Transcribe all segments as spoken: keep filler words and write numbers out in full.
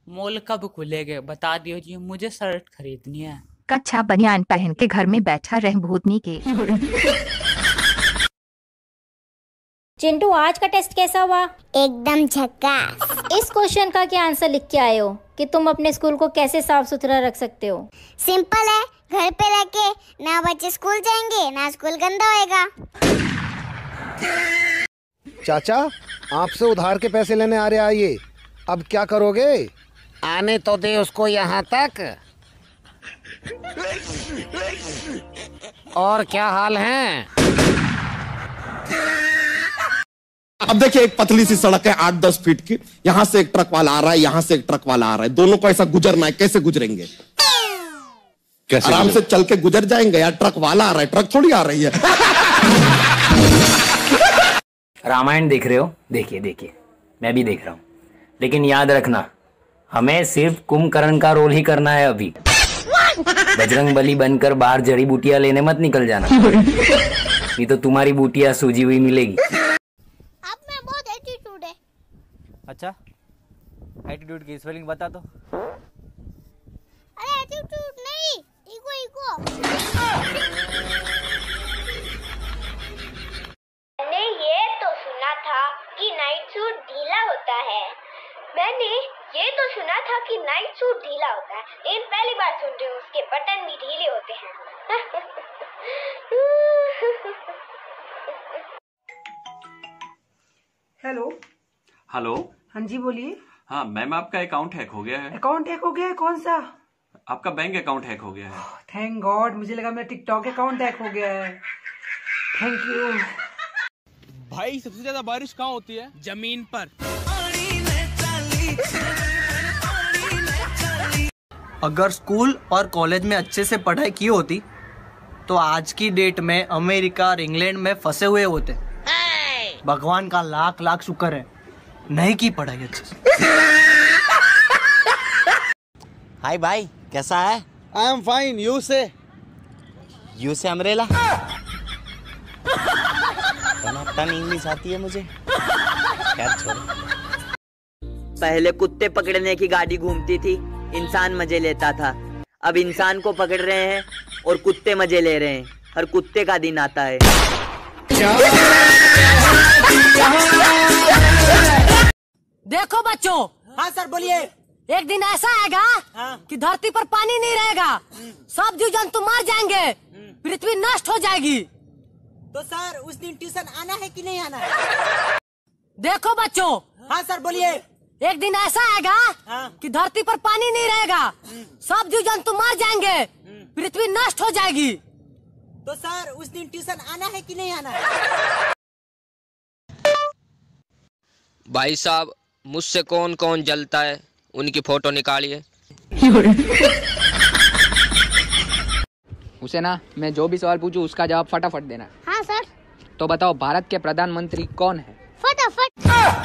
Mall कब खुलेंगे बता दियो जी, मुझे शर्ट खरीदनी है। कच्छा बनियान पहन के घर में बैठा रह भूतनी के। चिंटू, आज का टेस्ट कैसा हुआ? एकदम झक्कास। इस क्वेश्चन का क्या आंसर लिख के आए हो कि तुम अपने स्कूल को कैसे साफ सुथरा रख सकते हो? सिंपल है, घर पे रह के ना बच्चे स्कूल जाएंगे ना स्कूल गंदा होएगा। चाचा, आपसे उधार के पैसे लेने आ रहे आइए, अब क्या करोगे? आने तो दे उसको यहाँ तक। और क्या हाल है? अब देखिए, एक पतली सी सड़क है आठ दस फीट की, यहाँ से एक ट्रक वाला आ रहा है, यहाँ से एक ट्रक वाला आ रहा है, दोनों को ऐसा गुजरना है, कैसे गुजरेंगे? कैसे आराम से चल के गुजर जाएंगे यार, ट्रक वाला आ रहा है, ट्रक थोड़ी आ रही है। रामायण देख रहे हो? देखिए देखिए, मैं भी देख रहा हूँ, लेकिन याद रखना हमें सिर्फ कुंभकर्ण का रोल ही करना है अभी। बजरंग बली बनकर बाहर जड़ी बूटियां लेने मत निकल जाना, नहीं तो तुम्हारी बूटियां सूजी हुई मिलेगी। अब मैं बहुत एटीट्यूड है। अच्छा, एटीट्यूड की स्पेलिंग बता दो। अरे एटीट्यूड नहीं, इगो इगो। मैंने ये तो सुना था कि नाइट सूट ढीला होता है। मैंने ये तो सुना था कि नाइट सूट ढीला होता है, लेकिन पहली बार सुन रही हूँ उसके बटन भी ढीले होते हैं। Hello hello. हाँ जी बोलिए। हाँ मैम, आपका अकाउंट हैक हो गया है। अकाउंट हैक हो गया है? कौन सा? आपका बैंक अकाउंट हैक हो गया है। थैंक गॉड, मुझे लगा मेरा टिकटॉक अकाउंट हैक हो गया है। Thank you. भाई सबसे ज्यादा बारिश कहाँ होती है? जमीन पर। अगर स्कूल और कॉलेज में अच्छे से पढ़ाई की होती तो आज की डेट में अमेरिका और इंग्लैंड में फंसे हुए होते। भगवान का लाख लाख शुक्र है नहीं की पढ़ाई अच्छे से। हाय भाई, कैसा है? I am fine, you say? You say umbrella. टन इंग्लिश आती है मुझे। क्या छोड़ो। पहले कुत्ते पकड़ने की गाड़ी घूमती थी, इंसान मजे लेता था। अब इंसान को पकड़ रहे हैं और कुत्ते मजे ले रहे हैं। हर कुत्ते का दिन आता है। देखो बच्चों। हाँ सर बोलिए। एक दिन ऐसा आएगा हाँ? कि धरती पर पानी नहीं रहेगा, सब जीव जंतु मर जाएंगे, पृथ्वी नष्ट हो जाएगी। तो सर उस दिन ट्यूशन आना है कि नहीं आना है? देखो बच्चों। हाँ सर बोलिए। एक दिन ऐसा आएगा हाँ? कि धरती पर पानी नहीं रहेगा, सब जीव जंतु मर जाएंगे, पृथ्वी नष्ट हो जाएगी। तो सर उस दिन ट्यूशन आना है कि नहीं आना है? भाई साहब, मुझसे कौन कौन जलता है उनकी फोटो निकालिए। उसे ना मैं जो भी सवाल पूछूं उसका जवाब फटाफट देना। हाँ सर। तो बताओ, भारत के प्रधानमंत्री कौन है? फटाफट।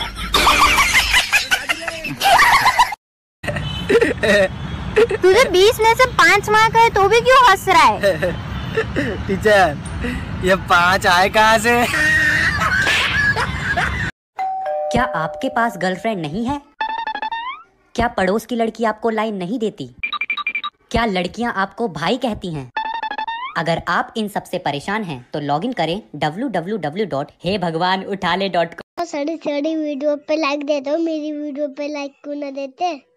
तुझे बीस में से पाँच मार्क है तो भी क्यों हंस रहा है? टीचर, ये पाँच आए कहाँ से? क्या आपके पास गर्लफ्रेंड नहीं है? क्या पड़ोस की लड़की आपको लाइन नहीं देती? क्या लड़कियां आपको भाई कहती हैं? अगर आप इन सब से परेशान हैं तो लॉगिन करें डब्ल्यू डब्ल्यू डब्ल्यू डॉट हे भगवान उठा ले डॉट कॉम। सारी सारी वीडियो पे लाइक देते हो, मेरी वीडियो पे लाइक क्यों ना देते?